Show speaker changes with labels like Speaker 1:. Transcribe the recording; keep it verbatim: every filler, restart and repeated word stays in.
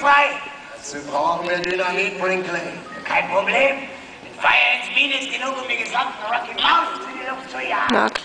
Speaker 1: frei.
Speaker 2: Dazu brauchen wir Dynamit, Brinkley.
Speaker 1: Kein Problem. Mit Feuer ins Bienen ist genug, um die gesamten Rocky Mountains in die Luft zu jagen.
Speaker 3: Na klar.